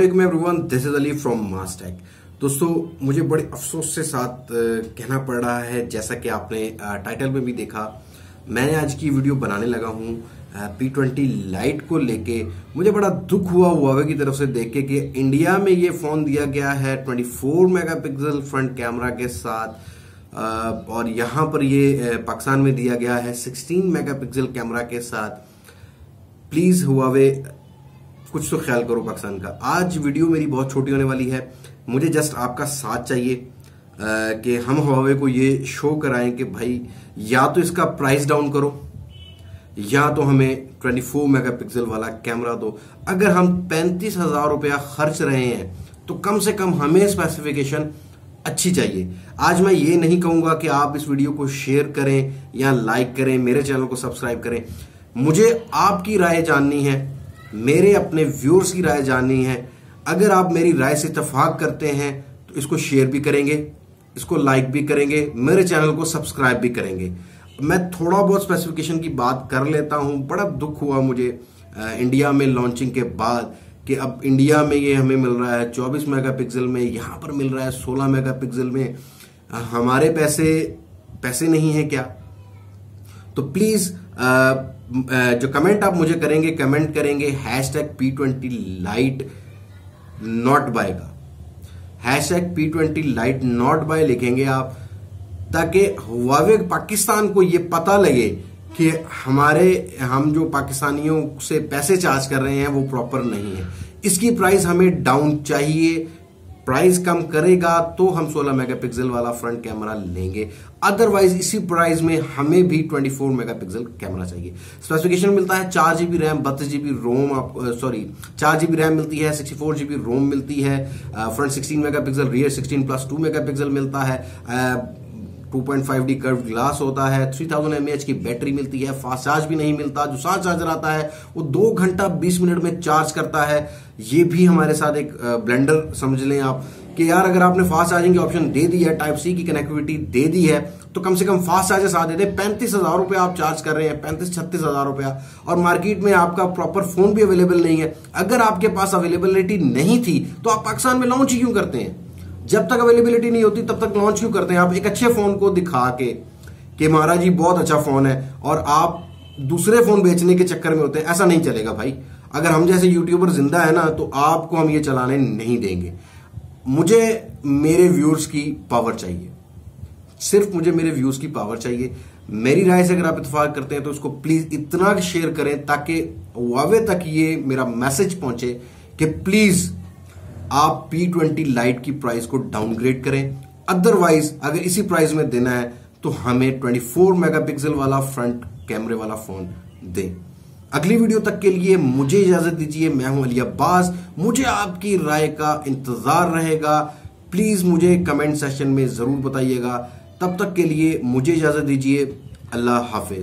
अस्सलामुअलैकुम everyone, this is Ali from Mastek. दोस्तों, मुझे बड़े अफसोस से साथ कहना पड़ रहा है, जैसा कि आपने टाइटल में भी देखा, मैंने आज की वीडियो बनाने लगा हूं P20 लाइट को लेके। मुझे बड़ा दुख हुआ हुआवे की तरफ से देख के कि इंडिया में ये फोन दिया गया है 24 मेगापिक्सल फ्रंट कैमरा के साथ और यहां पर ये पाकिस्तान में दिया गया है 16 मेगापिक्सल कैमरा के साथ। प्लीज हुआवे कुछ तो ख्याल करो पाकिस्तान का। आज वीडियो मेरी बहुत छोटी होने वाली है, मुझे जस्ट आपका साथ चाहिए कि हम हुआवे को ये शो कराएं कि भाई या तो इसका प्राइस डाउन करो या तो हमें 24 मेगापिक्सल वाला कैमरा दो। अगर हम 35,000 रुपया खर्च रहे हैं तो कम से कम हमें स्पेसिफिकेशन अच्छी चाहिए। आज मैं ये नहीं कहूंगा कि आप इस वीडियो को शेयर करें या लाइक करें, मेरे चैनल को सब्सक्राइब करें। मुझे आपकी राय जाननी है, मेरे अपने व्यूअर्स की राय जाननी है। अगर आप मेरी राय से इत्तेफाक करते हैं तो इसको शेयर भी करेंगे, इसको लाइक भी करेंगे, मेरे चैनल को सब्सक्राइब भी करेंगे। मैं थोड़ा बहुत स्पेसिफिकेशन की बात कर लेता हूं। बड़ा दुख हुआ मुझे इंडिया में लॉन्चिंग के बाद कि अब इंडिया में ये हमें मिल रहा है 24 मेगापिक्सल में, यहां पर मिल रहा है 16 मेगापिक्सल में। हमारे पैसे नहीं है क्या? तो प्लीज जो कमेंट आप मुझे करेंगे, कमेंट करेंगे #P20 लाइट नॉट बाय का, #P20 लाइट नॉट बाय लिखेंगे आप, ताकि हुआवे पाकिस्तान को ये पता लगे कि हम जो पाकिस्तानियों से पैसे चार्ज कर रहे हैं वो प्रॉपर नहीं है। इसकी प्राइस हमें डाउन चाहिए। प्राइस कम करेगा तो हम 16 मेगापिक्सल वाला फ्रंट कैमरा लेंगे, अदरवाइज इसी प्राइस में हमें भी 24 मेगापिक्सल कैमरा चाहिए। स्पेसिफिकेशन मिलता है 4 GB RAM, 32 GB ROM, 4 GB RAM मिलती है, 64 GB रोम मिलती है, फ्रंट 16 मेगापिक्सल, रियर 16+2 मेगापिक्सल मिलता है, 2.5D कर्व ग्लास होता है, 3000 mAh की बैटरी मिलती है, फास्ट चार्ज भी नहीं मिलता। जो फास्ट चार्जर आता है वो 2 घंटा 20 मिनट में चार्ज करता है। ये भी हमारे साथ एक ब्लेंडर समझ लें आप कि यार अगर आपने फास्ट चार्जिंग की ऑप्शन दे दी है, टाइप सी की कनेक्टिविटी दे दी है, तो कम से कम फास्ट चार्जर साथ दे दे। 35,000 रुपया आप चार्ज कर रहे हैं, 35-36,000 रुपया, और मार्केट में आपका प्रॉपर फोन भी अवेलेबल नहीं है। अगर आपके पास अवेलेबिलिटी नहीं थी तो आप पाकिस्तान में लॉन्च ही क्यों करते हैं? जब तक अवेलेबिलिटी नहीं होती तब तक लॉन्च क्यों करते हैं? आप एक अच्छे फोन को दिखा के कि महाराज जी बहुत अच्छा फोन है, और आप दूसरे फोन बेचने के चक्कर में होते हैं। ऐसा नहीं चलेगा भाई। अगर हम जैसे यूट्यूबर जिंदा है ना तो आपको हम ये चलाने नहीं देंगे। मुझे मेरे व्यूअर्स की पावर चाहिए, सिर्फ मुझे मेरे व्यूअर्स की पावर चाहिए। मेरी राय से अगर आप इत्तेफाक करते हैं तो उसको प्लीज इतना शेयर करें ताकि हुआवे तक ये मेरा मैसेज पहुंचे कि प्लीज आप P20 लाइट की प्राइस को डाउनग्रेड करें। अदरवाइज अगर इसी प्राइस में देना है तो हमें 24 मेगापिक्सल वाला फ्रंट कैमरे वाला फोन दें। अगली वीडियो तक के लिए मुझे इजाजत दीजिए। मैं हूं अली अब्बास, मुझे आपकी राय का इंतजार रहेगा। प्लीज मुझे कमेंट सेक्शन में जरूर बताइएगा। तब तक के लिए मुझे इजाजत दीजिए। अल्लाह हाफिज।